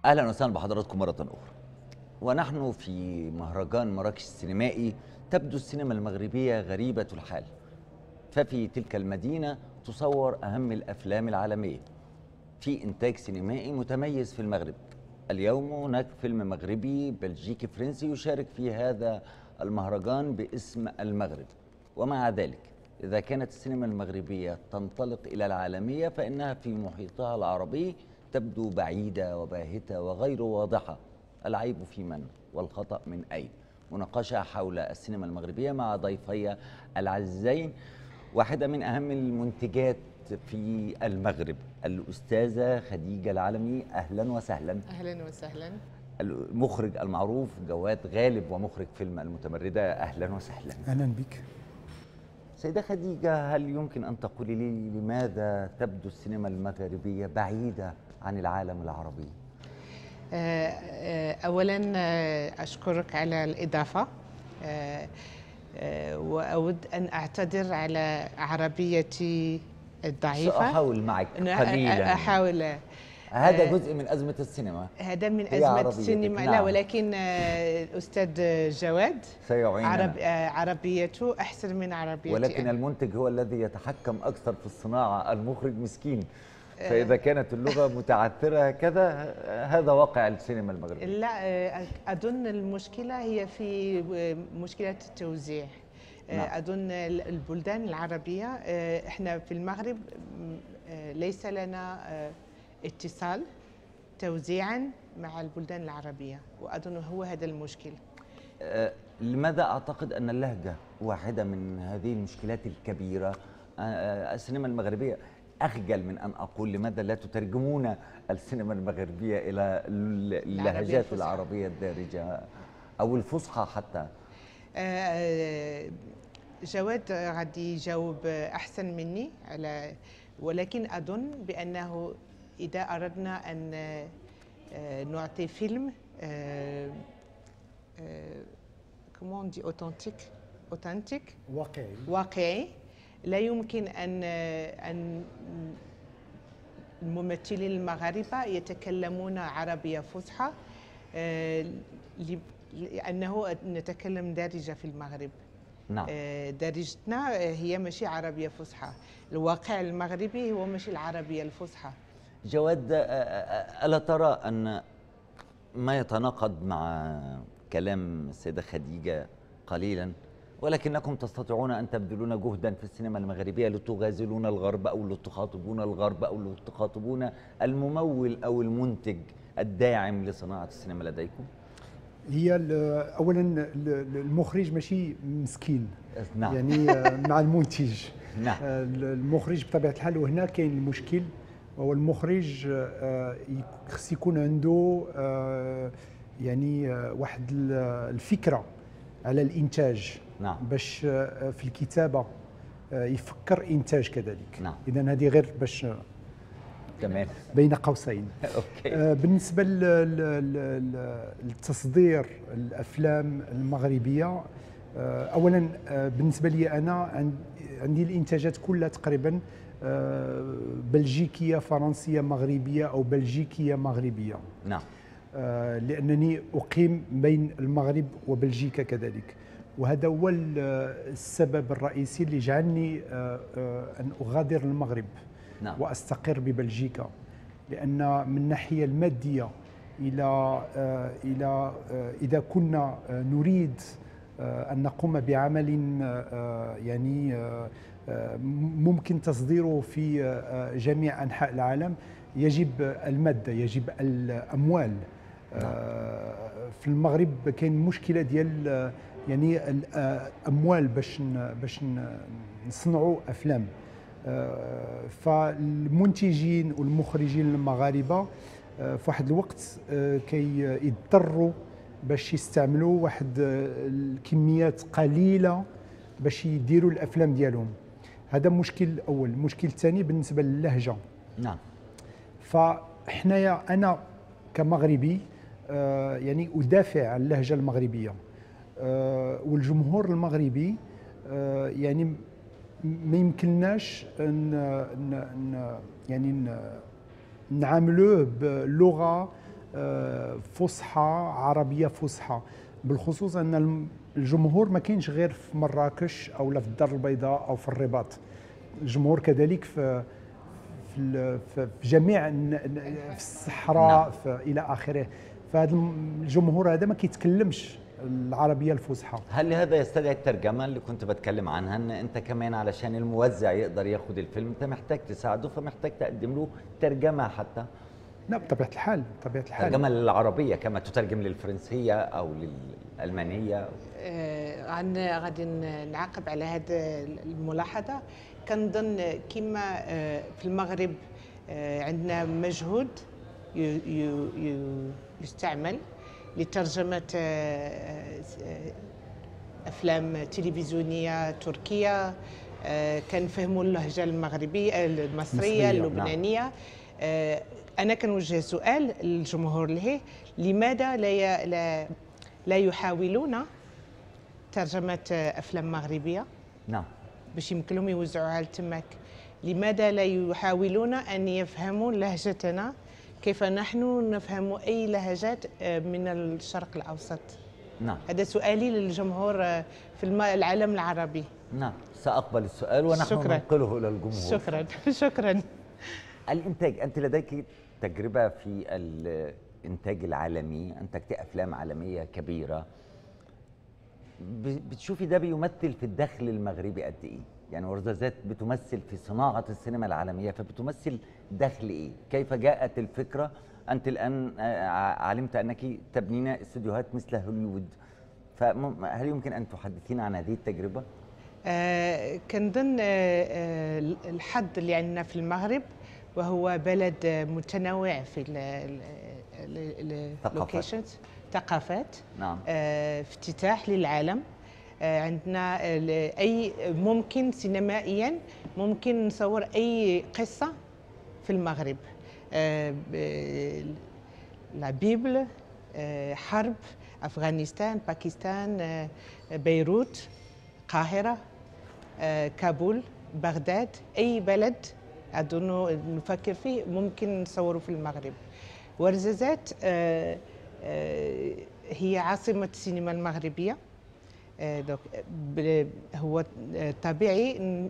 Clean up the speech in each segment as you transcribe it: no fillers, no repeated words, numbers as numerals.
أهلا وسهلا بحضراتكم مرة أخرى. ونحن في مهرجان مراكش السينمائي تبدو السينما المغربية غريبة الحال، ففي تلك المدينة تصور أهم الأفلام العالمية في إنتاج سينمائي متميز في المغرب. اليوم هناك فيلم مغربي بلجيكي فرنسي يشارك في هذا المهرجان باسم المغرب. ومع ذلك إذا كانت السينما المغربية تنطلق إلى العالمية فإنها في محيطها العربي تبدو بعيدة وباهتة وغير واضحة. العيب في من والخطأ من أين؟ مناقشة حول السينما المغربية مع ضيفي العزيزين، واحدة من أهم المنتجات في المغرب الأستاذة خديجة العلمي. أهلا وسهلا. أهلا وسهلا. المخرج المعروف جواد غالب ومخرج فيلم المتمردة. أهلا وسهلا. أهلا بك. سيدة خديجة، هل يمكن أن تقولي لي لماذا تبدو السينما المغربية بعيدة عن العالم العربي؟ أولا أشكرك على الإضافة، وأود أن أعتذر على عربيتي الضعيفة. سأحاول معك قليلا. أحاول. هذا جزء من أزمة السينما. هذا من أزمة السينما. نعم. لا، ولكن الأستاذ جواد سيعيننا. عربيته أحسن من عربيتي، ولكن المنتج هو الذي يتحكم أكثر في الصناعة، المخرج مسكين. فإذا كانت اللغة متعثرة هكذا، هذا واقع السينما المغربية. لا، أظن المشكلة هي في مشكلة التوزيع. نعم. أظن البلدان العربية، إحنا في المغرب ليس لنا اتصال توزيعا مع البلدان العربية، وأظن هو هذا المشكل. لماذا أعتقد أن اللهجة واحدة من هذه المشكلات الكبيرة؟ السينما المغربية أخجل من أن أقول لماذا لا تترجمون السينما المغربية إلى اللهجات العربية الدارجة أو الفصحى حتى؟ جواد غادي يجاوب أحسن مني على، ولكن أظن بأنه إذا أردنا أن نعطي فيلم كومون دي أوتنتيك واقعي، لا يمكن أن الممثلين المغاربة يتكلمون عربية فصحى، لأنه نتكلم دارجة في المغرب. نعم. دارجتنا هي ماشي عربية فصحى، الواقع المغربي هو ماشي العربية الفصحى. جواد، ألا ترى أن ما يتناقض مع كلام السيدة خديجة قليلا، ولكنكم تستطيعون أن تبذلون جهدا في السينما المغربية لتغازلون الغرب أو لتخاطبون الغرب أو لتخاطبون الممول أو المنتج الداعم لصناعة السينما لديكم؟ هي اولا المخرج ماشي مسكين. نعم. يعني مع المنتج. نعم. المخرج بطبيعه الحال، وهنا كاين المشكل، هو المخرج خص يكون عنده يعني واحد الفكره على الانتاج. نعم. باش في الكتابه يفكر انتاج كذلك. نعم. اذا هذه غير باش تمام. بين قوسين. أوكي. بالنسبه لتصدير الافلام المغربيه، اولا بالنسبه لي انا عندي الانتاجات كلها تقريبا بلجيكيه فرنسيه مغربيه او بلجيكيه مغربيه. نعم. لانني اقيم بين المغرب وبلجيكا كذلك، وهذا هو السبب الرئيسي اللي جعلني ان اغادر المغرب. نعم. واستقر ببلجيكا، لان من الناحيه الماديه اذا كنا نريد ان نقوم بعمل يعني ممكن تصديره في جميع انحاء العالم، يجب الماده، يجب الاموال. في المغرب كاين مشكله ديال يعني الاموال باش نصنعوا افلام. فالمنتجين والمخرجين المغاربه في واحد الوقت كيضطروا باش يستعملوا واحد الكميات قليله باش يديروا الافلام ديالهم. هذا مشكل اول. المشكل الثاني بالنسبه للهجه. نعم. فحنايا انا كمغربي يعني ادافع عن اللهجه المغربيه، والجمهور المغربي يعني ما يمكنناش يعني نعاملوه بلغه فصحى عربيه فصحى، بالخصوص ان الجمهور ما كاينش غير في مراكش او لا في الدار البيضاء او في الرباط، الجمهور كذلك في جميع في الصحراء الى اخره. فهذا الجمهور هذا ما كيتكلمش العربيه الفصحى. هل هذا يستدعي الترجمه اللي كنت بتكلم عنها، ان انت كمان علشان الموزع يقدر ياخد الفيلم انت محتاج تساعده، فمحتاج تقدم له ترجمه حتى؟ لا بطبيعه الحال، بطبيعه الحال. ترجمه للعربيه كما تترجم للفرنسيه او للالمانيه. غادي نعقب على هذه الملاحظه. كنظن كما في المغرب عندنا مجهود يستعمل لترجمه افلام تلفزيونيه تركيه، كنفهموا اللهجه المغربيه المصريه اللبنانيه. انا كنوجه سؤال للجمهور له، لماذا لا يحاولون ترجمه افلام مغربيه؟ نعم. باش يمكن لهم يوزعوها لتماك. لماذا لا يحاولون ان يفهموا لهجتنا كيف نحن نفهم اي لهجات من الشرق الاوسط؟ نعم. هذا سؤالي للجمهور في العالم العربي. نعم، سأقبل السؤال ونحن ننقله إلى الجمهور. شكرا. شكرا. الإنتاج، أنت لديك تجربة في الإنتاج العالمي، أنتجت أفلام عالمية كبيرة، بتشوفي ده بيمثل في الدخل المغربي قد إيه؟ يعني ورزازات بتمثل في صناعة السينما العالمية، فبتمثل دخل إيه؟ كيف جاءت الفكرة؟ أنت الآن علمت أنك تبنين استديوهات مثل هوليوود، فهل يمكن أن تحدثينا عن هذه التجربة؟ كنظن الحظ اللي عندنا في المغرب، وهو بلد متنوع في اللوكيشنز، ثقافات. نعم. افتتاح للعالم. عندنا اي ممكن سينمائيا ممكن نصور اي قصه في المغرب. لا بيبل، حرب، افغانستان، باكستان، بيروت، القاهره، كابول، بغداد، اي بلد اظن نفكر فيه ممكن نصوره في المغرب. ورزازات هي عاصمه السينما المغربيه. هو طبيعي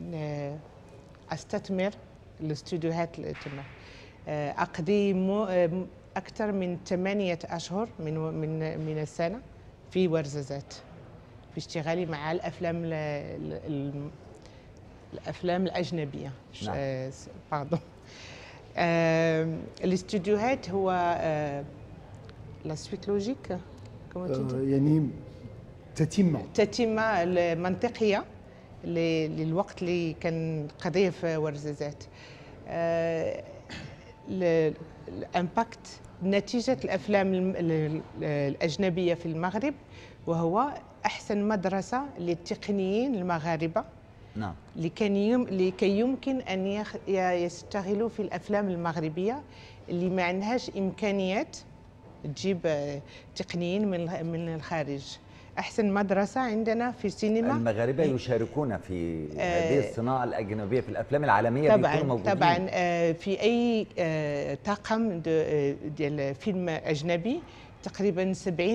استثمر الاستوديوهات تما. اقضي اكثر من 8 اشهر من السنه في ورزازات في اشتغالي مع الافلام الاجنبيه. نعم. باردون. الاستوديوهات هو لا سويت لوجيك يعني تتمه المنطقيه للوقت اللي كنقضيه في ورزازات. الامباكت نتيجه الافلام الاجنبيه في المغرب، وهو احسن مدرسه للتقنيين المغاربه. نعم. لكي يمكن ان يستغلوا في الافلام المغربيه اللي ما عندهاش امكانيات تجيب تقنيين من الخارج. احسن مدرسه عندنا في السينما. المغاربه يشاركون في هذه الصناعه الاجنبيه في الافلام العالميه. طبعا طبعا. في اي طاقم ديال فيلم اجنبي تقريبا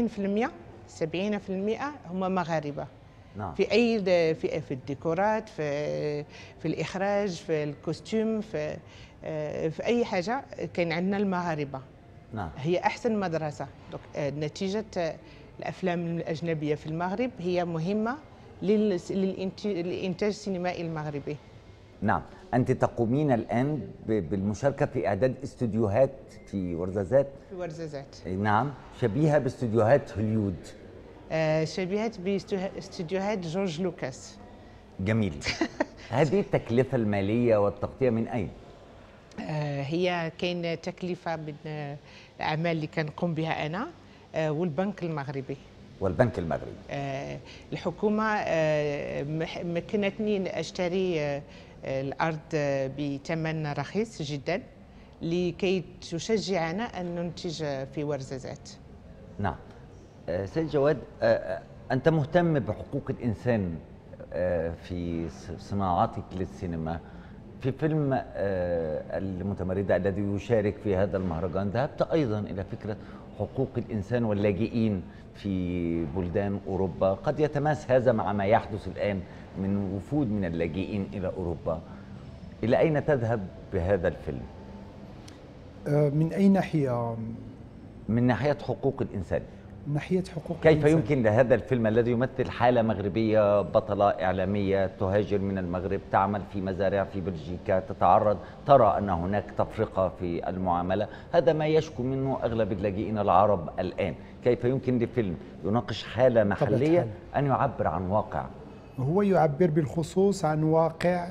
70% هم مغاربه. نعم. في اي في الديكورات، في الاخراج، في الكوستيم، في اي حاجه كاين عندنا المغاربه. نعم. هي احسن مدرسه. نتيجه الافلام الاجنبيه في المغرب هي مهمه للانتاج السينمائي المغربي. نعم. انت تقومين الان بالمشاركه في اعداد استوديوهات في ورزازات. في ورزازات. نعم، شبيهه باستوديوهات هوليوود. شبيهه باستوديوهات جورج لوكاس. جميل. هذه التكلفه الماليه والتغطيه من اين؟ هي كاين تكلفه من الاعمال اللي كنقوم بها انا والبنك المغربي. والبنك المغربي. الحكومه مكنتني اشتري الارض بثمن رخيص جدا لكي تشجعنا ان ننتج في ورزازات. نعم. سيد جواد، انت مهتم بحقوق الانسان في صناعتك للسينما. في فيلم المتمردة الذي يشارك في هذا المهرجان ذهبت أيضا إلى فكرة حقوق الإنسان واللاجئين في بلدان أوروبا. قد يتماس هذا مع ما يحدث الآن من وفود من اللاجئين إلى أوروبا. إلى أين تذهب بهذا الفيلم؟ من أي ناحية؟ من ناحية حقوق الإنسان. من ناحية حقوق كيف الإنسان. يمكن لهذا الفيلم الذي يمثل حالة مغربية، بطلة إعلامية تهاجر من المغرب، تعمل في مزارع في بلجيكا، تتعرض، ترى أن هناك تفرقة في المعاملة، هذا ما يشكو منه أغلب اللاجئين العرب الآن. كيف يمكن لفيلم يناقش حالة محلية أن يعبر عن واقع؟ هو يعبر بالخصوص عن واقع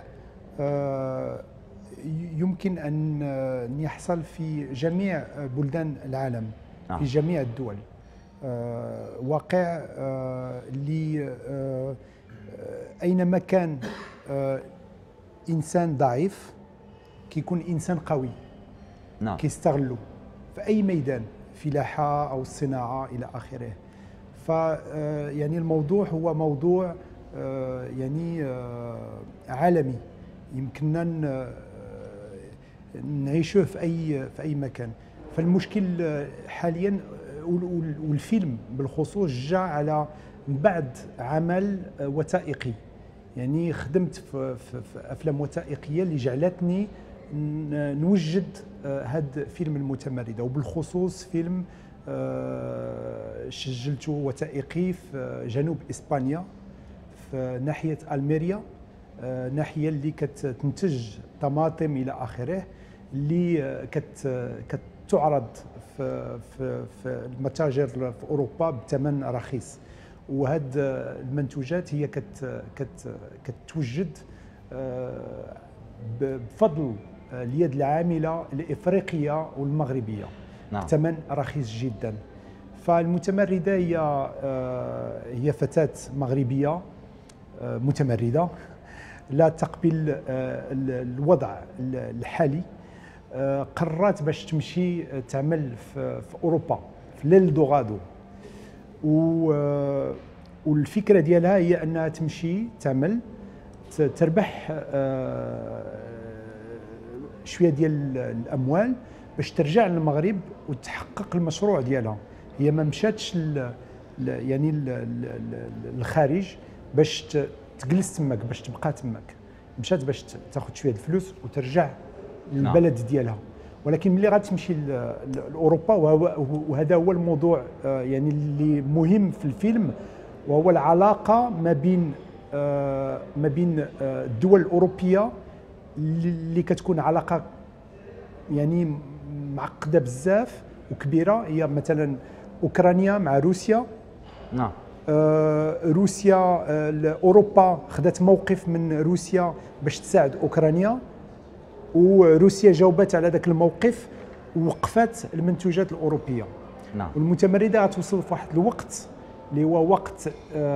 يمكن أن يحصل في جميع بلدان العالم، في جميع الدول. واقع اللي أينما كان إنسان ضعيف كيكون إنسان قوي. نعم. كيستغلوا في أي ميدان، فلاحة أو الصناعة إلى آخره. يعني الموضوع هو موضوع يعني عالمي، يمكننا نعيشه في أي مكان. فالمشكل حاليا، والفيلم بالخصوص جاء على بعد عمل وثائقي. يعني خدمت في أفلام وثائقية اللي جعلتني نوجد هذا فيلم المتمردة، وبالخصوص فيلم سجلته وثائقي في جنوب إسبانيا في ناحية ألميريا، ناحية اللي كتنتج طماطم إلى آخره، اللي كتعرض في المتاجر في أوروبا بثمن رخيص. وهذه المنتوجات هي كتوجد بفضل اليد العاملة الإفريقية والمغربية. نعم. بثمن رخيص جدا. فالمتمردة هي فتاة مغربية متمردة لا تقبل الوضع الحالي. قررت باش تمشي تعمل في أوروبا، في ليلدوغادو. والفكرة ديالها هي أنها تمشي تعمل، تربح شوية ديال الأموال باش ترجع للمغرب وتحقق المشروع ديالها. هي ما مشاتش يعني الخارج باش تجلس تماك، باش تبقى تماك. مشات باش تاخذ شويه الفلوس وترجع للبلد ديالها. ولكن ملي غتمشي لاوروبا، وهذا هو الموضوع يعني اللي مهم في الفيلم، وهو العلاقه ما بين الدول الاوروبيه اللي كتكون علاقه يعني معقده بزاف وكبيره. هي مثلا اوكرانيا مع روسيا. نعم. روسيا، اوروبا خدت موقف من روسيا باش تساعد اوكرانيا، وروسيا جاوبت على ذاك الموقف ووقفت المنتوجات الاوروبيه. نعم. والمتمرده غتوصل في واحد الوقت اللي هو وقت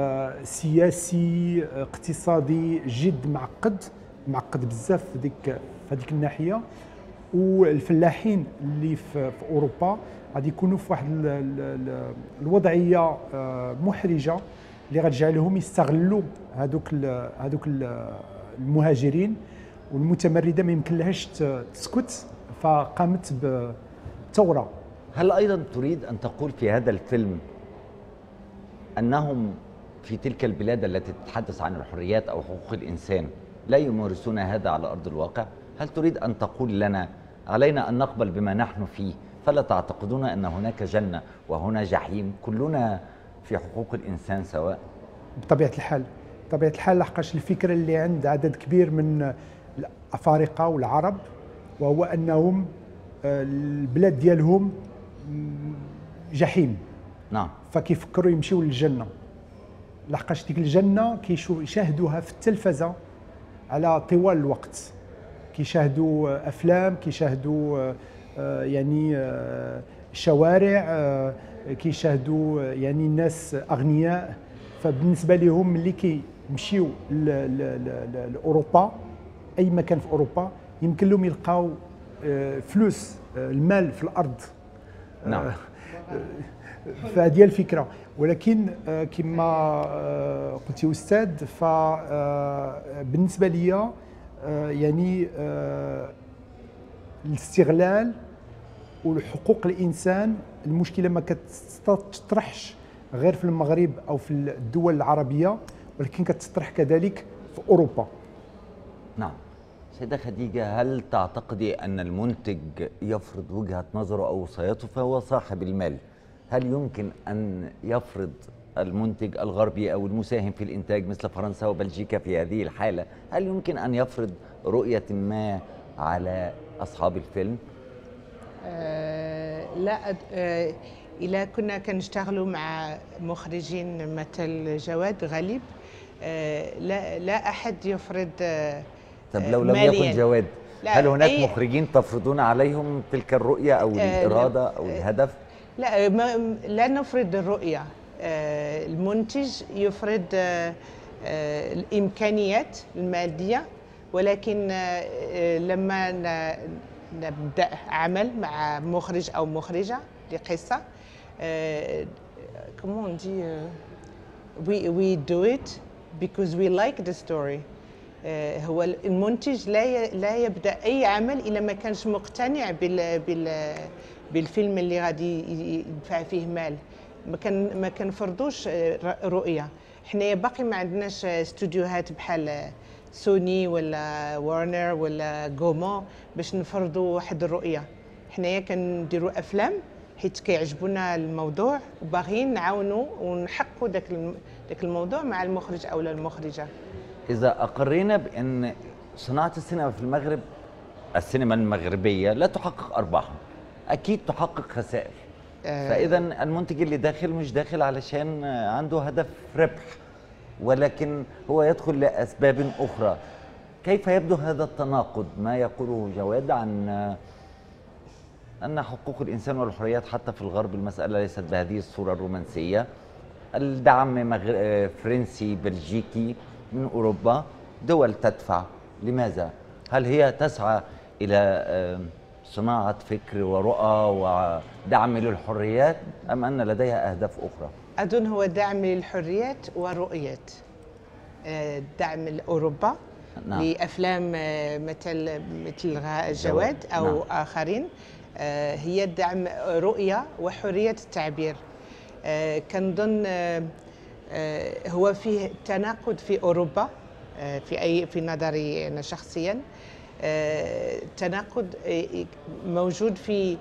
سياسي اقتصادي جد معقد بزاف في هذيك الناحيه. والفلاحين اللي في اوروبا غادي يكونوا في واحد الوضعيه محرجه اللي غتجعلهم يستغلوا هذوك المهاجرين. والمتمرده ما يمكن لهاش تسكت، فقامت بثوره. هل ايضا تريد ان تقول في هذا الفيلم انهم في تلك البلاد التي تتحدث عن الحريات او حقوق الانسان لا يمارسون هذا على ارض الواقع؟ هل تريد ان تقول لنا علينا ان نقبل بما نحن فيه، فلا تعتقدون ان هناك جنه وهنا جحيم، كلنا في حقوق الانسان سواء؟ بطبيعه الحال لحقاش الفكره اللي عند عدد كبير من الافارقه والعرب، وهو انهم البلاد ديالهم جحيم. نعم. فكيفكروا يمشيوا للجنه، لحقاش ديك الجنه كيشاهدوها في التلفزه على طوال الوقت. كيشاهدوا افلام، كيشاهدوا يعني شوارع، كيشاهدوا يعني ناس اغنياء. فبالنسبه لهم ملي كيمشيو لاوروبا، اي مكان في اوروبا، يمكن لهم يلقاو فلوس، المال في الارض. نعم. فهذه الفكره. ولكن كما قلتي استاذ، فبالنسبه لي يعني الاستغلال وحقوق الانسان. المشكله ما كتطرحش غير في المغرب او في الدول العربيه، ولكن كتطرح كذلك في اوروبا. نعم. سيدة خديجة، هل تعتقدي أن المنتج يفرض وجهة نظره أو وصايته؟ فهو صاحب المال. هل يمكن أن يفرض المنتج الغربي أو المساهم في الإنتاج مثل فرنسا وبلجيكا في هذه الحالة، هل يمكن أن يفرض رؤية ما على أصحاب الفيلم؟ لا. إلا كنا كنشتغلوا مع مخرجين مثل جواد غالب، لا أحد يفرض طب لو لم مالياً. يكن جواد، لا، هل هناك مخرجين تفرضون عليهم تلك الرؤية أو الإرادة أو الهدف؟ لا نفرض الرؤية. المنتج يفرض الإمكانيات المادية، ولكن لما نبدأ عمل مع مخرج أو مخرجة لقصة، comment on dit, we do it because we like the story. هو المنتج لا يبدأ أي عمل إلا ما كانش مقتنع بالفيلم اللي غادي يدفع فيه مال. ما كنفرضوش رؤية. حنايا باقي ما عندناش استوديوهات بحال سوني ولا وارنر ولا غومون باش نفرضوا واحد الرؤية. حنايا كنديروا أفلام حيت كيعجبونا الموضوع، وباغيين نعاونوا ونحققوا داك الموضوع مع المخرج أو المخرجة. إذا أقرينا بأن صناعة السينما في المغرب، السينما المغربية لا تحقق أرباحا، أكيد تحقق خسائر. فإذا المنتج اللي داخل مش داخل علشان عنده هدف ربح، ولكن هو يدخل لأسباب أخرى. كيف يبدو هذا التناقض ما يقوله جواد عن أن حقوق الإنسان والحريات حتى في الغرب المسألة ليست بهذه الصورة الرومانسية؟ الدعم فرنسي بلجيكي من أوروبا، دول تدفع، لماذا؟ هل هي تسعى إلى صناعة فكر ورؤى ودعم للحريات، أم أن لديها أهداف أخرى؟ أظن هو دعم للحريات ورؤية. دعم أوروبا نعم. لأفلام مثل جواد أو نعم. آخرين، هي دعم رؤية وحرية التعبير. كنظن هو فيه تناقض في أوروبا، في نظري أنا شخصيا. تناقض موجود في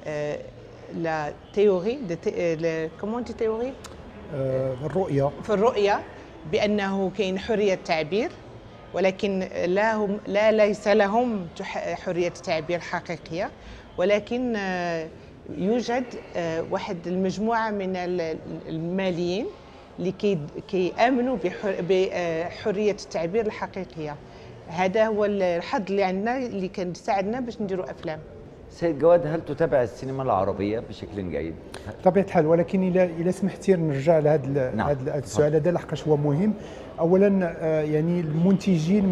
لا تيوري كومون دي تيوري الرؤية، في الرؤية بأنه كاين حرية تعبير، ولكن ليس لهم حرية تعبير حقيقية، ولكن يوجد واحد المجموعة من الماليين اللي كيامنوا بحرية التعبير الحقيقية. هذا هو الحظ اللي عندنا اللي كان يساعدنا باش نديروا افلام. سيد جواد، هل تتابع السينما العربية بشكل جيد؟ بطبيعة الحال، ولكن إلا سمحتي نرجع لهذا نعم. هذا السؤال هذا لحقاش هو مهم. أولا يعني المنتجين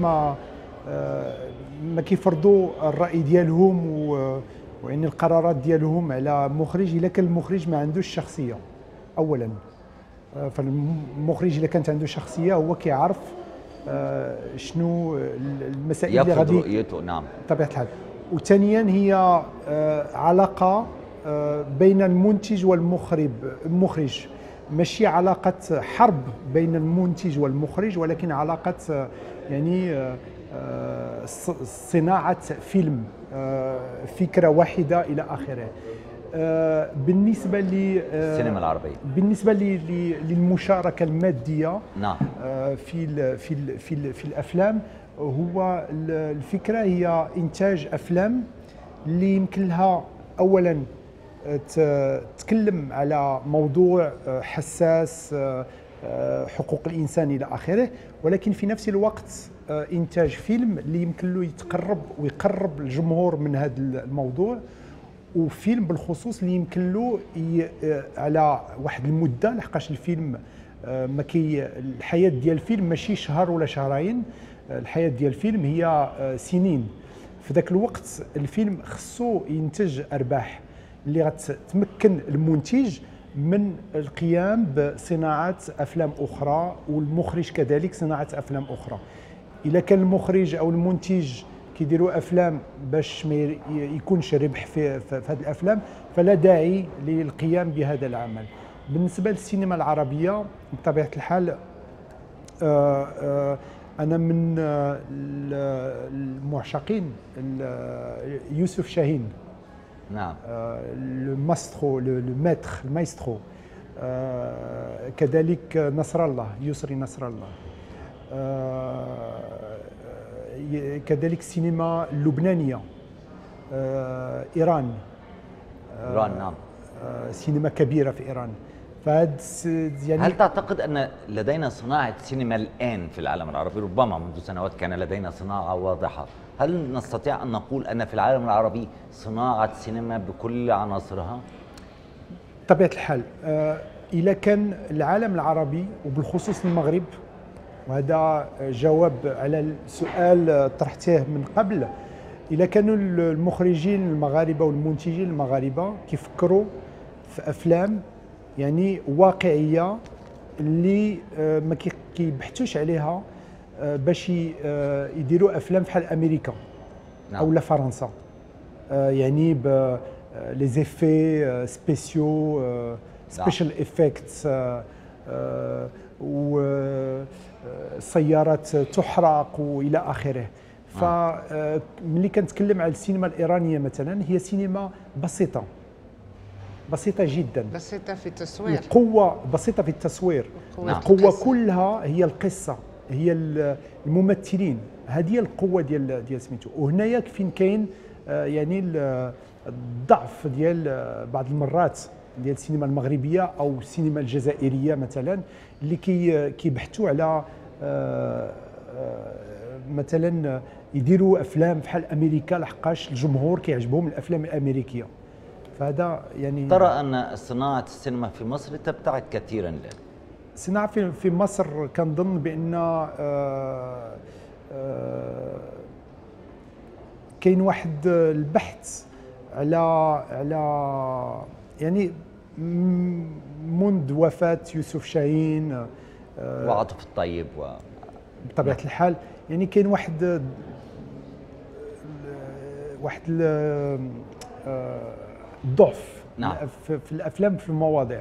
ما كيفرضوا الرأي ديالهم وإن القرارات ديالهم على مخرج إلا كان المخرج ما عندوش شخصية. أولا فالمخرج إلا كانت عنده شخصية هو كيعرف شنو المسائل اللي غادي رؤيته. نعم، بطبيعة الحال. وثانيا هي علاقة بين المنتج والمخرج، ماشي علاقة حرب بين المنتج والمخرج، ولكن علاقة يعني صناعة فيلم، فكرة واحدة إلى آخره. بالنسبة السينما العربية، بالنسبة للمشاركة المادية نعم، في الأفلام، هو الفكرة هي إنتاج أفلام اللي يمكن لها أولا تتكلم على موضوع حساس، حقوق الإنسان إلى آخره، ولكن في نفس الوقت إنتاج فيلم اللي يمكن له يتقرب ويقرب الجمهور من هذا الموضوع، وفيلم بالخصوص اللي يمكن له على واحد المدة، لحقاش الفيلم الحياة ديال الفيلم ماشي شهر ولا شهرين، الحياة ديال الفيلم هي سنين. في ذاك الوقت الفيلم خصو ينتج أرباح اللي غتمكن المنتج من القيام بصناعة أفلام أخرى، والمخرج كذلك صناعة أفلام أخرى. الا كان المخرج او المنتج كيديروا افلام باش ما يكونش ربح في هذه الافلام، فلا داعي للقيام بهذا العمل. بالنسبه للسينما العربيه بطبيعه الحال انا من المعشقين يوسف شاهين. نعم. الماسترو، المايسترو. كذلك نصر الله، يسري نصر الله. كذلك السينما اللبنانيه، ايران. نعم. سينما كبيره في ايران. فهذا يعني هل تعتقد ان لدينا صناعه سينما الان في العالم العربي؟ ربما منذ سنوات كان لدينا صناعه واضحه، هل نستطيع ان نقول ان في العالم العربي صناعه سينما بكل عناصرها؟ بطبيعه الحال إذا كان العالم العربي وبالخصوص المغرب، وهذا جواب على السؤال طرحته من قبل، إذا كانوا المخرجين المغاربة والمنتجين المغاربة كيفكروا في أفلام يعني واقعية اللي ما كيبحثوش عليها باش يديروا أفلام بحال أمريكا أو لا فرنسا، يعني ب لي زيفي سبيسيو، سبيشال افكتس، وسيارات تحرق والى اخره. فملي كنتكلم على السينما الايرانيه مثلا، هي سينما بسيطه جدا، بسيطه في التصوير، القوه بسيطه في التصوير، القوه كلها هي القصه، هي الممثلين، هذه هي القوه ديال سميتو. وهنايا فين كاين يعني الضعف ديال بعض المرات ديال السينما المغربيه او السينما الجزائريه مثلا، اللي كيبحثوا على مثلا يديروا افلام بحال امريكا لحقاش الجمهور كيعجبهم الافلام الامريكيه. فهذا يعني ترى ان صناعه السينما في مصر تبتعد كثيرا الان. الصناعه في مصر كنظن بان كاين واحد البحث على يعني منذ وفاة يوسف شاهين وعاطف الطيب بطبيعة الحال، يعني كاين واحد الضعف في الأفلام في المواضيع.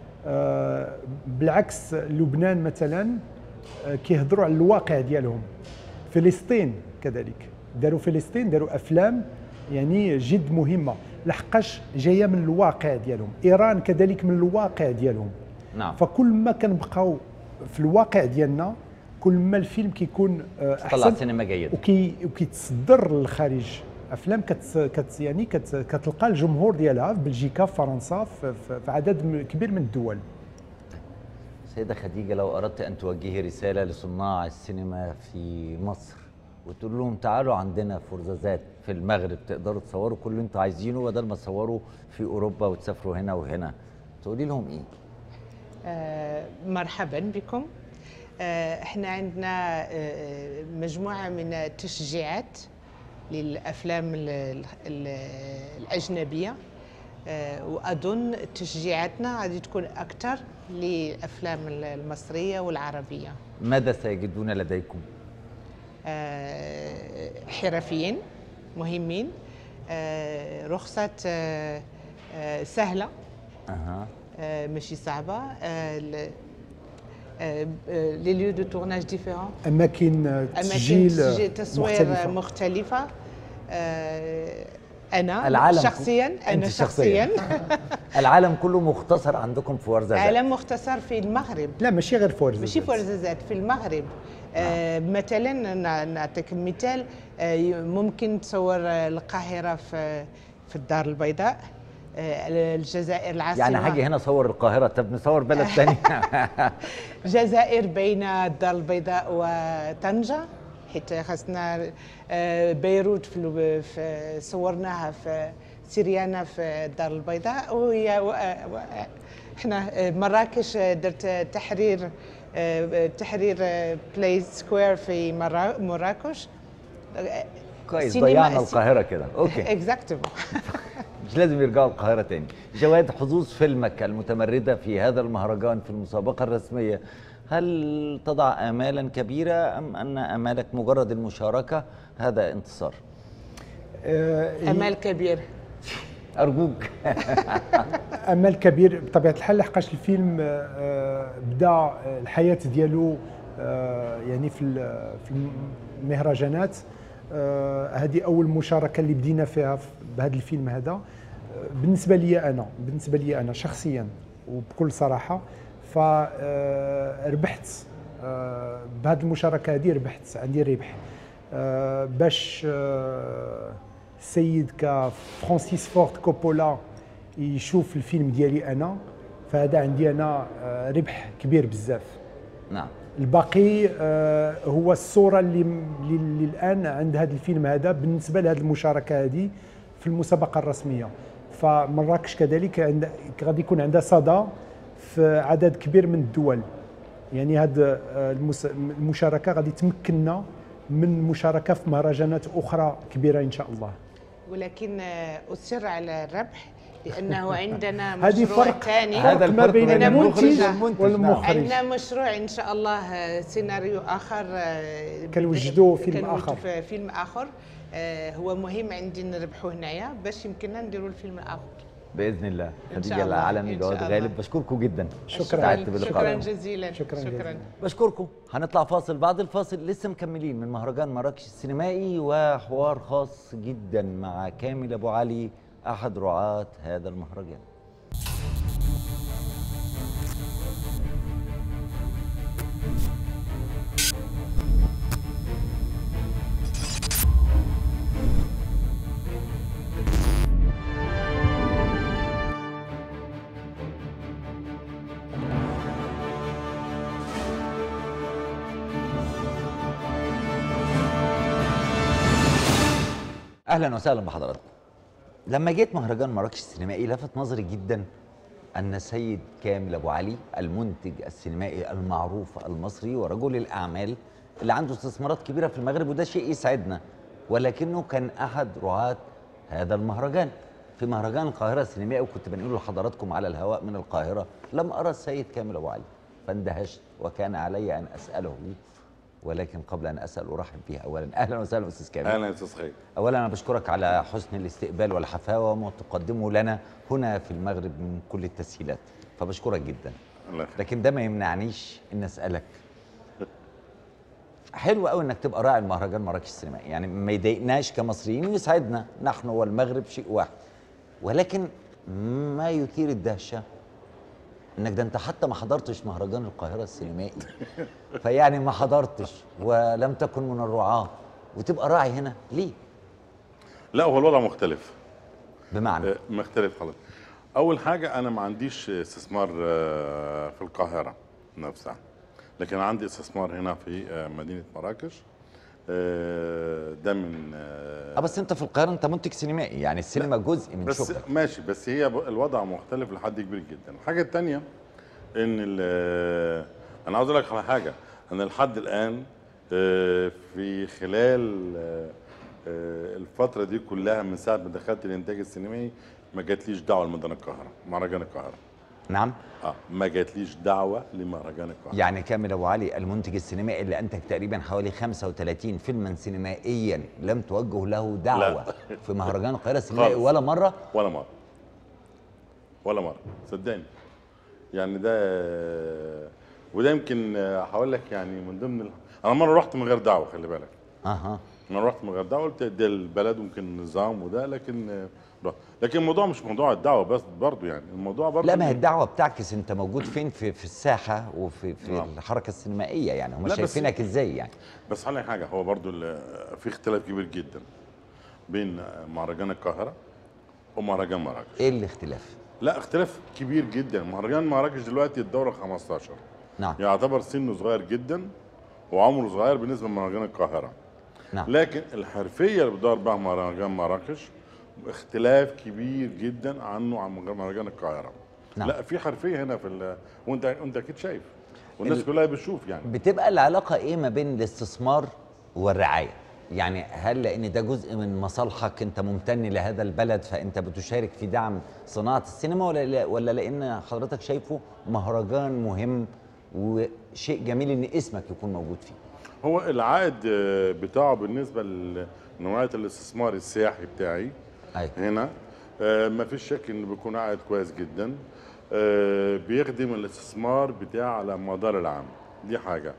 بالعكس لبنان مثلا كيهضروا على الواقع ديالهم، فلسطين كذلك داروا أفلام يعني جد مهمة لحقاش جايه من الواقع ديالهم، ايران كذلك من الواقع ديالهم. نعم. فكل ما كنبقاو في الواقع ديالنا كل ما الفيلم كيكون احسن، طلع سينما جيد وكيتصدر للخارج. افلام يعني كتلقى الجمهور ديالها في بلجيكا، في فرنسا، في عدد كبير من الدول. سيدة خديجة، لو اردت ان توجهي رساله لصناع السينما في مصر وتقول لهم تعالوا عندنا فرزازات في المغرب تقدروا تصوروا كل اللي انتوا عايزينه بدل ما تصوروا في اوروبا وتسافروا هنا وهنا، تقولي لهم ايه؟ مرحبا بكم. احنا عندنا مجموعه من التشجيعات للافلام الاجنبيه، واظن تشجيعاتنا غادي تكون اكثر للافلام المصريه والعربيه. ماذا سيجدون لديكم؟ حرفيين مهمين، رخصات سهله، ماشي صعبه، لي ليو دو تورناج ديفيرون، اماكن تسجيل تصوير مختلفه. انا شخصيا العالم كله مختصر عندكم في ورزازات؟ العالم مختصر في المغرب. لا ماشي غير في ورزازات، ماشي في ورزازات، في المغرب. مثلا نعطيك مثال، ممكن تصور القاهره في الدار البيضاء، الجزائر العاصمه. يعني حاجه هنا صور القاهره، طب نصور بلد ثاني. الجزائر بين الدار البيضاء وطنجه، حيت خاصنا بيروت صورناها في سيريانا في الدار البيضاء، وهي احنا مراكش درت تحرير بلاي سكوير في مراكش. كويس، ضيعنا القاهره كده. اوكي اكزاكتومون. مش لازم يرجعوا القاهره تاني. جواد، حظوظ فيلمك المتمرده في هذا المهرجان في المسابقه الرسميه هل تضع آمالا كبيرة أم أن آمالك مجرد المشاركة هذا انتصار؟ امال كبير. أرجوك. امل كبير بطبيعه الحال، لحقاش الفيلم بدا الحياه ديالو يعني في المهرجانات. هذه اول مشاركه اللي بدينا فيها بهذا الفيلم هذا. بالنسبه لي انا شخصيا وبكل صراحه، فربحت بهذه المشاركه هذه، ربحت عندي ربح باش السيد كفرانسيس فورد كوبولا يشوف الفيلم ديالي انا، فهذا عندي انا ربح كبير بزاف. نعم. الباقي هو الصوره اللي الان عند هذا الفيلم هذا بالنسبه لهذه المشاركه هذه في المسابقه الرسميه. فمراكش كذلك غادي يكون عندها صدى في عدد كبير من الدول. يعني هذه المشاركه غادي تمكننا من المشاركه في مهرجانات اخرى كبيره ان شاء الله. ولكن اصر على الربح لانه عندنا هذه مشروع فرق ثاني. هذا ما بين المنتج والمخرج. عندنا مشروع ان شاء الله، سيناريو اخر كنوجدوا فيلم اخر هو مهم عندي نربحوه هنايا باش يمكننا نديروا الفيلم الاخر باذن الله. إن شاء خديجه الله. العالمي إن جواد شاء الله. غالب، بشكركم جدا. شكرا شكرا جزيلا. شكرا. بشكركم. هنطلع فاصل، بعد الفاصل لسه مكملين من مهرجان مراكش السينمائي وحوار خاص جدا مع كامل ابو علي احد رعاة هذا المهرجان. اهلا وسهلا بحضراتكم. لما جيت مهرجان مراكش السينمائي لفت نظري جدا ان السيد كامل ابو علي المنتج السينمائي المعروف المصري ورجل الاعمال اللي عنده استثمارات كبيره في المغرب، وده شيء يسعدنا، ولكنه كان احد رعاة هذا المهرجان في مهرجان القاهره السينمائي. وكنت بنقول لحضراتكم على الهواء من القاهره لم ارى السيد كامل ابو علي، فاندهشت وكان علي ان اساله. ولكن قبل ان اسال ارحب به اولا. اهلا وسهلا استاذ كامل. اهلا يا استاذ خير. اولا انا بشكرك على حسن الاستقبال والحفاوه وما تقدمه لنا هنا في المغرب من كل التسهيلات، فبشكرك جدا. الله يخليك. لكن ده ما يمنعنيش ان اسالك. حلو قوي انك تبقى راعي المهرجان مراكش السينمائي، يعني ما يضايقناش كمصريين ويسعدنا، نحن والمغرب شيء واحد. ولكن ما يثير الدهشه انك ده انت حتى ما حضرتش مهرجان القاهره السينمائي، فيعني ما حضرتش ولم تكن من الرعاة وتبقى راعي هنا ليه؟ لا، هو الوضع مختلف. بمعنى مختلف حضرتك. اول حاجه انا ما عنديش استثمار في القاهره نفسها، لكن عندي استثمار هنا في مدينه مراكش. ده من بس انت في القاهره انت منتج سينمائي، يعني السينما جزء من بس شغلك. ماشي، بس هي الوضع مختلف لحد كبير جدا. الحاجه الثانيه ان انا عاوز اقول لك على حاجه، انا لحد الان في خلال الفتره دي كلها من ساعه ما دخلت الانتاج السينمائي ما جاتليش دعوه لمهرجان القاهره، مهرجان القاهره. نعم. ما جاتليش دعوه لمهرجان القاهره. يعني كامل ابو علي المنتج السينمائي اللي انتج تقريبا حوالي 35 فيلما سينمائيا لم توجه له دعوه لا. في مهرجان القاهره السينمائي خالص. ولا مره؟ ولا مره صدقني. يعني ده وده يمكن هقول لك يعني من ضمن انا مره رحت من غير دعوه، خلي بالك. انا رحت من غير دعوه، قلت ده البلد ممكن نظام وده، لكن الموضوع مش موضوع الدعوه بس، برضه يعني الموضوع برضه لا، ما هي الدعوه بتعكس انت موجود فين في الساحه وفي نعم. الحركه السينمائيه، يعني هم لا، شايفينك ازاي يعني. بس هقول لك حاجه، هو برضه في اختلاف كبير جدا بين مهرجان القاهره ومهرجان مراكش. ايه الاختلاف؟ لا، اختلاف كبير جدا. مهرجان مراكش دلوقتي الدوره 15، نعم. يعتبر سنه صغير جدا وعمره صغير بالنسبه لمهرجان القاهره. نعم. لكن الحرفيه اللي بتدور بها مهرجان مراكش اختلاف كبير جدا عنه عن مهرجان القاهره. نعم. لا، في حرفيه هنا وانت اكيد شايف والناس كلها بتشوف. يعني بتبقى العلاقه ايه ما بين الاستثمار والرعايه؟ يعني هل لان ده جزء من مصالحك انت ممتن لهذا البلد فانت بتشارك في دعم صناعه السينما، ولا لان حضرتك شايفه مهرجان مهم وشيء جميل ان اسمك يكون موجود فيه. هو العائد بتاعه بالنسبه لنوعيه الاستثمار السياحي بتاعي أيوة. هنا ما فيش شك انه بيكون عائد كويس جدا، بيخدم الاستثمار بتاعه على مدار العام. دي حاجه.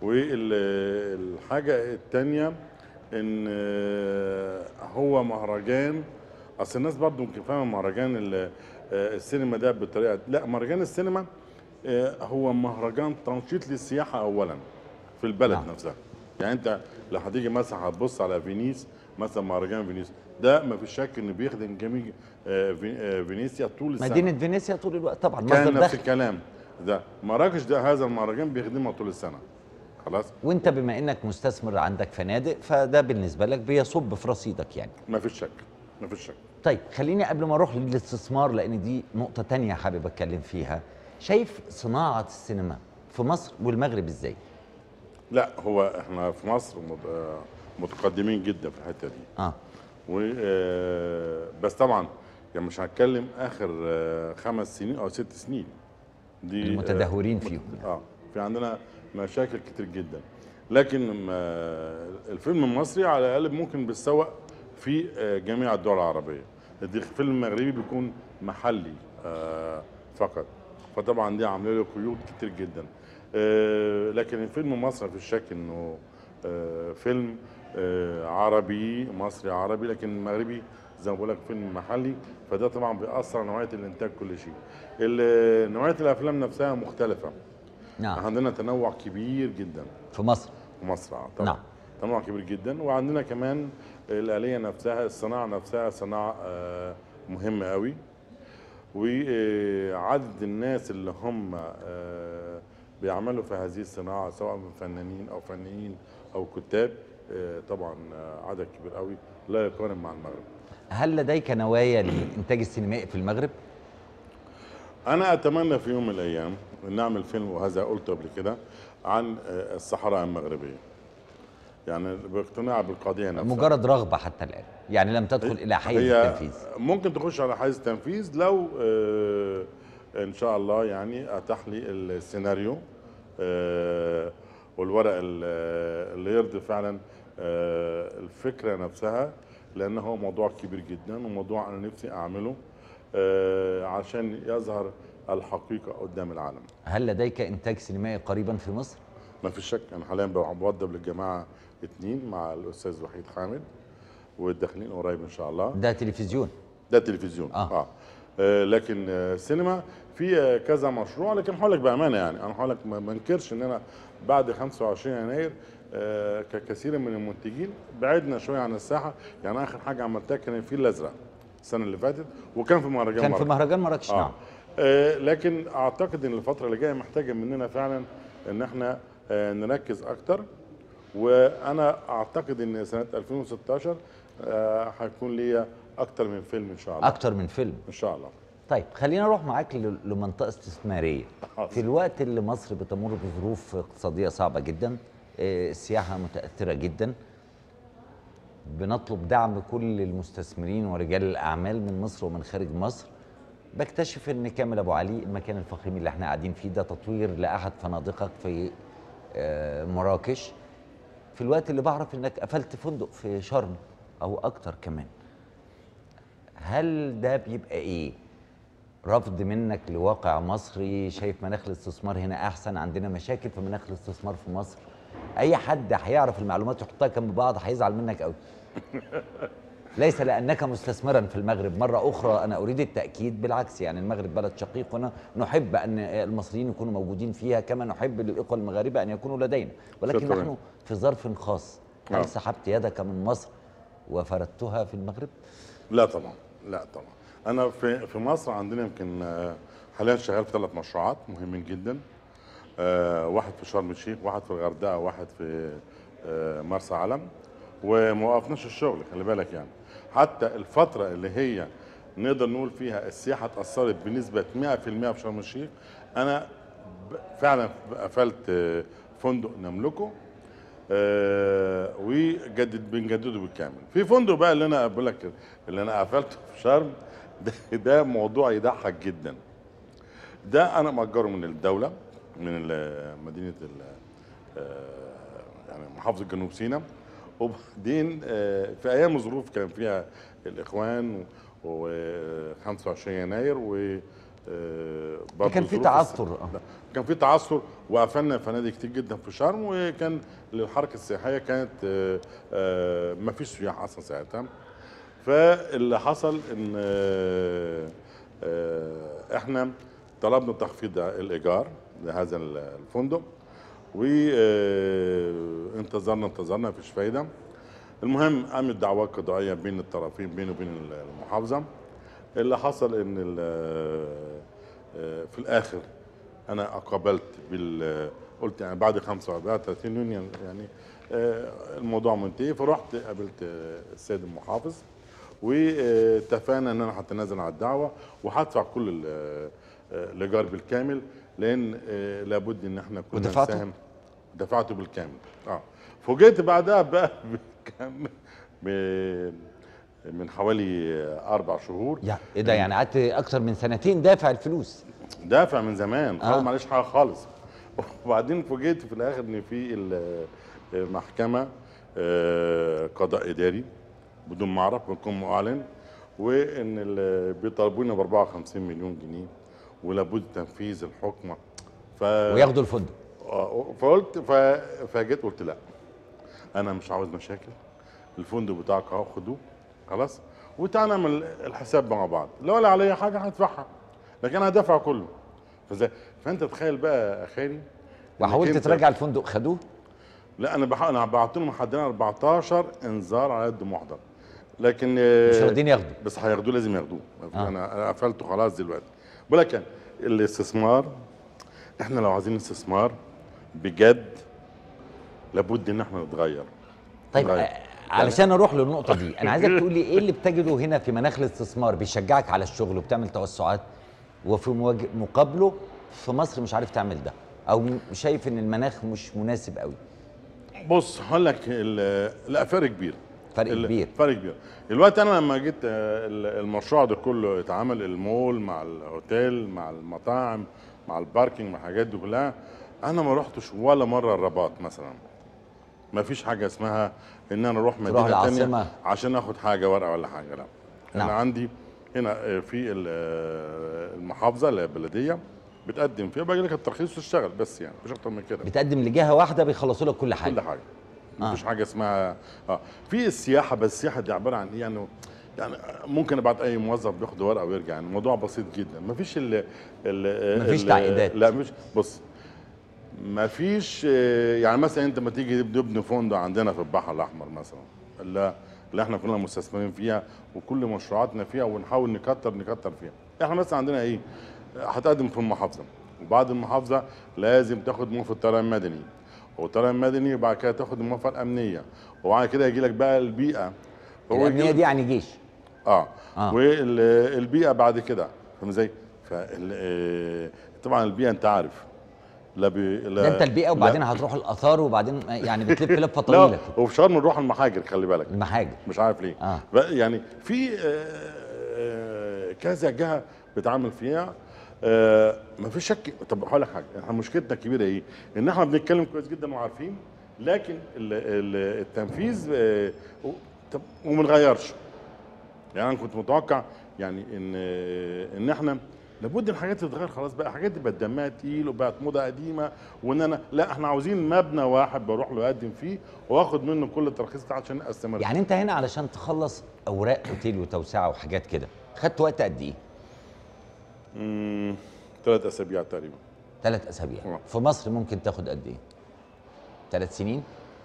والحاجه الثانيه ان هو مهرجان. اصل الناس برضو ممكن فاهمه مهرجان السينما ده بطريقه، لا، مهرجان السينما هو مهرجان تنشيط للسياحه اولا في البلد نفسها. يعني انت لو هتيجي مثلا هتبص على فينيس مثلا، مهرجان فينيس ده ما فيش شك انه بيخدم جميع فينيسيا طول السنه. مدينه فينيسيا طول الوقت طبعا كان مصدر نفس دخل. الكلام ده. مراكش ده هذا المهرجان بيخدمها طول السنه. خلاص. وانت بما انك مستثمر عندك فنادق، فده بالنسبه لك بيصب في رصيدك يعني. ما فيش شك، ما فيش شك. طيب خليني قبل ما اروح للاستثمار، لان دي نقطه تانية حابب اتكلم فيها، شايف صناعه السينما في مصر والمغرب ازاي؟ لا، هو احنا في مصر متقدمين جدا في الحته دي. و بس طبعا يعني مش هنتكلم اخر 5 سنين او 6 سنين دي المتدهورين فيهم. في عندنا مشاكل كتير جدا، لكن الفيلم المصري على الاقل ممكن بيتسوق في جميع الدول العربيه. الفيلم المغربي بيكون محلي فقط، فطبعا دي عامله له قيود كتير جدا. لكن الفيلم المصري في الشك انه فيلم عربي مصري عربي، لكن المغربي زي ما بقول لك فيلم محلي، فده طبعا بيأثر على نوعيه الانتاج كل شيء. نوعيه الافلام نفسها مختلفه. نعم. عندنا تنوع كبير جدا في مصر. في مصر طبعا. نعم. تنوع كبير جدا، وعندنا كمان الآلية نفسها، الصناعة نفسها صناعة مهمة قوي، وعدد الناس اللي هم بيعملوا في هذه الصناعة سواء من فنانين أو فنيين أو كتاب طبعا عدد كبير قوي لا يقارن مع المغرب. هل لديك نوايا للإنتاج السينمائي في المغرب؟ أنا أتمنى في يوم من الأيام نعمل فيلم، وهذا قلته قبل كده، عن الصحراء المغربية، يعني باقتناع بالقضية نفسها. مجرد رغبة حتى الآن، يعني لم تدخل إلى حيز التنفيذ. ممكن تخش على حيز التنفيذ لو إن شاء الله يعني أتاح لي السيناريو والورق اللي يرضي فعلا الفكرة نفسها، لأنه هو موضوع كبير جدا وموضوع أنا نفسي أعمله عشان يظهر الحقيقة قدام العالم. هل لديك إنتاج سينمائي قريبا في مصر؟ ما فيش شك. أنا حاليا بوضب للجماعة 2 مع الأستاذ وحيد حامد، والداخلين قريب إن شاء الله. ده تلفزيون؟ ده تلفزيون. لكن سينما في كذا مشروع، لكن هقول لك بأمانة، يعني أنا هقول لك ما انكرش إن أنا بعد 25 يناير ككثير من المنتجين بعدنا شوية عن الساحة. يعني آخر حاجة عملتها كان الفيل الأزرق السنة اللي فاتت، وكان في مهرجان مراكش. في مهرجان مراكش. نعم. لكن اعتقد ان الفتره اللي جايه محتاجه مننا فعلا ان احنا نركز اكتر، وانا اعتقد ان سنه 2016 هيكون ليا اكتر من فيلم ان شاء الله. اكتر من فيلم ان شاء الله. طيب خلينا نروح معاك لمنطقه استثماريه. في الوقت اللي مصر بتمر بظروف اقتصاديه صعبه جدا، السياحه متاثره جدا، بنطلب دعم كل المستثمرين ورجال الاعمال من مصر ومن خارج مصر. بكتشف ان كامل ابو علي، المكان الفخم اللي احنا قاعدين فيه ده، تطوير لاحد فنادقك في مراكش، في الوقت اللي بعرف انك قفلت فندق في شرم او اكتر كمان. هل ده بيبقى ايه؟ رفض منك لواقع مصري؟ شايف مناخ الاستثمار هنا احسن؟ عندنا مشاكل في مناخ الاستثمار في مصر؟ اي حد هيعرف المعلومات يحطها جنب بعض هيزعل منك قوي. ليس لأنك مستثمرا في المغرب، مرة أخرى أنا أريد التأكيد، بالعكس، يعني المغرب بلد شقيق، وأنا نحب أن المصريين يكونوا موجودين فيها كما نحب للإخوة المغاربة أن يكونوا لدينا، ولكن نحن في ظرف خاص. هل سحبت يدك من مصر وفردتها في المغرب؟ لا طبعا، لا طبعا. أنا في مصر عندنا يمكن حاليا شغال في 3 مشروعات مهمين جدا، واحد في شرم الشيخ، واحد في الغردقة، واحد في مرسى علم، وما وقفناش الشغل. خلي بالك يعني حتى الفترة اللي هي نقدر نقول فيها السياحة اتأثرت بنسبة 100% في شرم الشيخ، أنا فعلا قفلت فندق نملكه بنجدده بالكامل. في فندق بقى اللي أنا بقول لك اللي أنا قفلته في شرم ده موضوع يضحك جدا. ده أنا مأجره من الدولة، من مدينه يعني محافظه جنوب سيناء. وبعدين في ايام ظروف كان فيها الاخوان و25 يناير و برضه كان في ظروف تعثر. لا، كان في تعثر وقفلنا فنادق كتير جدا في شرم، وكان للحركه السياحيه كانت ما فيش سياح اصلا ساعتها. فاللي حصل ان احنا طلبنا تخفيض الايجار لهذا الفندق، وانتظرنا مفيش فايده. المهم قامت دعوات قضائيه بين الطرفين، بينه وبين المحافظه. اللي حصل ان في الاخر انا قابلت قلت يعني بعد 35 يونيو يعني الموضوع منتهي، فرحت قابلت السيد المحافظ واتفقنا ان انا هتنازل عن الدعوه وهدفع كل الايجار بالكامل، لان لابد ان احنا كنا نساهم. دفعته بالكامل. فوجئت بعدها بقى من حوالي 4 شهور. يا ايه ده؟ يعني قعدت اكتر من سنتين دافع الفلوس؟ دافع من زمان خلاص، معلش حاجه خالص. وبعدين فوجئت في الاخر ان في المحكمه قضاء اداري بدون ما اعرف، بيكون معلن، وان بيطالبونا ب 54 مليون جنيه ولابد تنفيذ الحكم. وياخدوا الفندق. فجيت قلت لا، انا مش عاوز مشاكل، الفندق بتاعك اهو خدوه خلاص، وتعالى نعمل الحساب مع بعض، لو ولا عليا حاجه هدفعها، لكن انا هدفع كله. فانت تخيل بقى يا خالي. وحاولت تراجع الفندق، خدوه؟ لا انا بعت لهم لحد 14 انذار على قد محضر، لكن مش راضيين ياخدوا. بس هياخدوه، لازم ياخدوه. انا قفلته خلاص دلوقتي. بقول لك الاستثمار، احنا لو عايزين استثمار بجد لابد ان احنا نتغير. طيب علشان اروح للنقطه دي، انا عايزك تقول لي ايه اللي بتجده هنا في مناخ الاستثمار بيشجعك على الشغل وبتعمل توسعات، وفي مقابله في مصر مش عارف تعمل ده، او شايف ان المناخ مش مناسب قوي؟ بص هقول لك، لا فرق كبير. فرق كبير. دلوقتي انا لما جيت المشروع ده كله اتعمل، المول مع الهوتيل مع المطاعم مع الباركينج مع الحاجات دي كلها، انا ما رحتش ولا مره الرباط مثلا. ما فيش حاجه اسمها ان انا اروح مدينه ثانيه عشان اخد حاجه ورقه ولا حاجه، لا. نعم. انا عندي هنا في المحافظه اللي هي البلديه بتقدم فيها، باجي لك الترخيص وتشتغل، بس يعني مش اكتر من كده. بتقدم لجهه واحده بيخلصوا لك كل حاجه. كل حاجه. مفيش حاجه اسمها في السياحه، بس السياحه دي عباره عن ايه يعني ممكن ابعت اي موظف بياخد ورقه ويرجع، يعني الموضوع بسيط جدا. مفيش مفيش تعقيدات. لا مش، بص مفيش يعني مثلا انت لما تيجي تبني فندق عندنا في البحر الاحمر مثلا، اللي احنا كلنا مستثمرين فيها وكل مشروعاتنا فيها ونحاول نكتر فيها. احنا مثلا عندنا ايه؟ هتقدم في المحافظه، وبعد المحافظه لازم تاخد موافقه الطيران المدني، والطيران المدني وبعد كده تاخد الموافقه الامنيه، وبعد كده يجي لك بقى البيئه. الامنيه دي يعني جيش. والبيئه بعد كده، فاهم ازاي؟ طبعا البيئه انت عارف، ده انت البيئه، وبعدين هتروح الاثار، وبعدين يعني بتلف لفه طويله. لا وفي شرم نروح المحاجر، خلي بالك. المحاجر مش عارف ليه. يعني في كذا جهه بتعامل فيها. ما فيش شك. طب هقول لك حاجه، احنا مشكلتنا الكبيره ايه؟ ان احنا بنتكلم كويس جدا وعارفين، لكن التنفيذ طب وما نغيرش. يعني انا كنت متوقع يعني ان احنا لابد ان الحاجات تتغير خلاص بقى، الحاجات دي بقت دمها تقيل وبقت موضه قديمه، وان انا لا، احنا عاوزين مبنى واحد بروح له اقدم فيه واخد منه كل التراخيص بتاعته عشان استمر. يعني انت هنا علشان تخلص اوراق اوتيل وتوسعه وحاجات كده خدت وقت قد ايه؟ 3 أسابيع تقريبا. 3 أسابيع. في مصر ممكن تاخد قد ايه؟ 3 سنين؟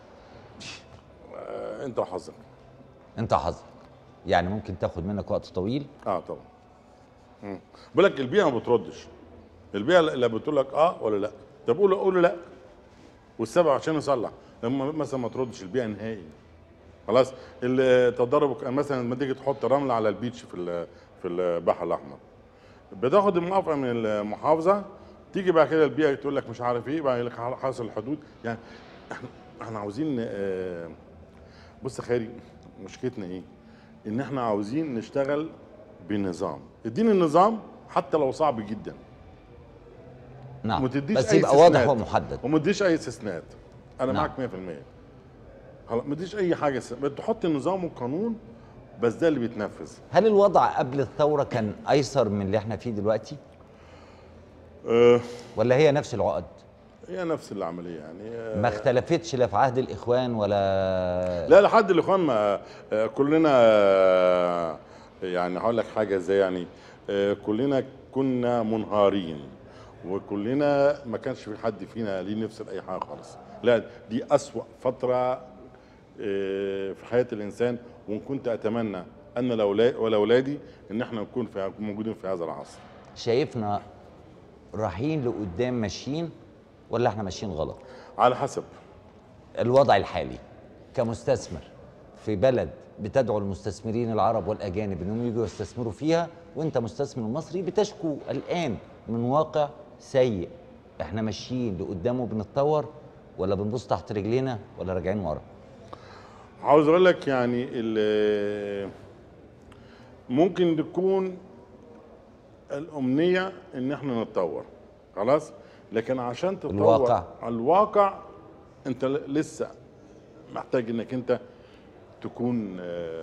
انت وحظك. انت وحظك. يعني ممكن تاخد منك وقت طويل. طبعا. بقول لك البيئه ما بتردش. البيئه اللي بتقول لك ولا لا. طب قول لا، والسبب عشان نصلح. لما مثلا ما تردش البيئه نهائي خلاص. التضرب مثلا لما تيجي تحط رمله على البيتش في البحر الاحمر، بتاخد الموافقه من المحافظه، تيجي بعد كده البيئه تقول لك مش عارف ايه، بقى يقول لك حاصل الحدود. يعني احنا عاوزين بص يا خيري، مشكلتنا ايه؟ ان احنا عاوزين نشتغل بنظام. اديني النظام حتى لو صعب جدا. نعم، وما تديش بس أي يبقى واضح استثناءات. ومحدد. وما تديش اي استثناءات. انا نعم. معاك 100%. خلاص ما تديش اي حاجه تحط النظام والقانون، بس ده اللي بيتنفذ. هل الوضع قبل الثوره كان ايسر من اللي احنا فيه دلوقتي؟ ولا هي نفس العقد؟ هي نفس العمليه يعني. ما اختلفتش لا في عهد الاخوان ولا لا لحد الاخوان ما كلنا يعني هقول لك حاجه ازاي يعني كلنا كنا منهارين، وكلنا ما كانش في حد فينا ليه نفس لاي حاجه خالص. لا دي اسوأ فتره في حياه الانسان، وان كنت اتمنى ان ولاولادي ان احنا نكون موجودين في هذا العصر. شايفنا رايحين لقدام ماشيين ولا احنا ماشيين غلط؟ على حسب الوضع الحالي كمستثمر في بلد بتدعو المستثمرين العرب والاجانب انهم يجوا يستثمروا فيها، وانت مستثمر مصري بتشكو الان من واقع سيء، احنا ماشيين لقدام وبنتطور ولا بنبص تحت رجلينا ولا راجعين ورا؟ عاوز اقول لك يعني ممكن تكون الامنيه ان احنا نتطور خلاص، لكن عشان تتطور الواقع انت لسه محتاج انك انت تكون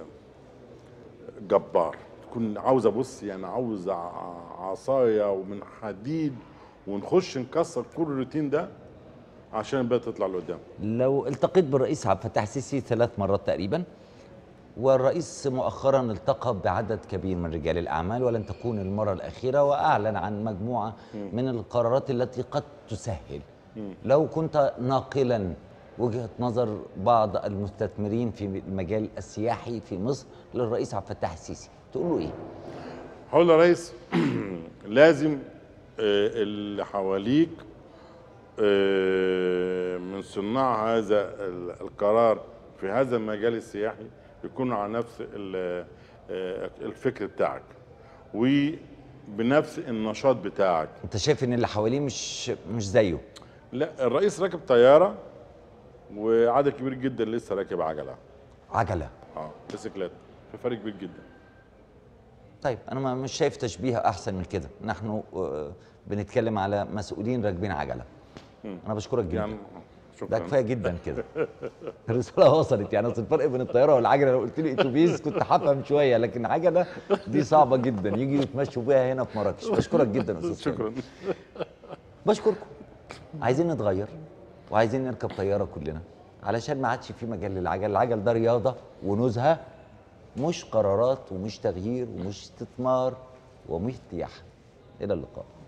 جبار، تكون عاوز ابص يعني عاوز عصايه ومن حديد ونخش نكسر كل الروتين ده عشان البلد تطلع لقدام. لو التقيت بالرئيس عبد الفتاح السيسي 3 مرات تقريبا، والرئيس مؤخرا التقى بعدد كبير من رجال الاعمال ولن تكون المره الاخيره، واعلن عن مجموعه من القرارات التي قد تسهل. لو كنت ناقلا وجهه نظر بعض المستثمرين في المجال السياحي في مصر للرئيس عبد الفتاح السيسي تقول له ايه؟ هقول له يا ريس لازم اللي حواليك من صناع هذا القرار في هذا المجال السياحي يكونوا على نفس الفكر بتاعك وبنفس النشاط بتاعك. انت شايف ان اللي حواليه مش زيه؟ لا الرئيس راكب طياره وعدد كبير جدا لسه راكب عجله. بسكلات، في فرق كبير جدا. طيب انا مش شايف تشبيه احسن من كده، نحن بنتكلم على مسؤولين راكبين عجله. انا بشكرك جدا يعني شكرا. ده كفايه جدا كده. الرساله وصلت يعني. اصل الفرق بين الطياره والعجله لو قلت لي اتوبيس كنت هفهم شويه، لكن عجله دي صعبه جدا يجي يتمشوا بيها هنا في مراكش. بشكرك جدا استاذ شكرا. بشكركم. عايزين نتغير وعايزين نركب طياره كلنا علشان ما عادش في مجال للعجل. العجل ده رياضه ونزهه، مش قرارات ومش تغيير ومش استثمار ومش سياحه. الى اللقاء.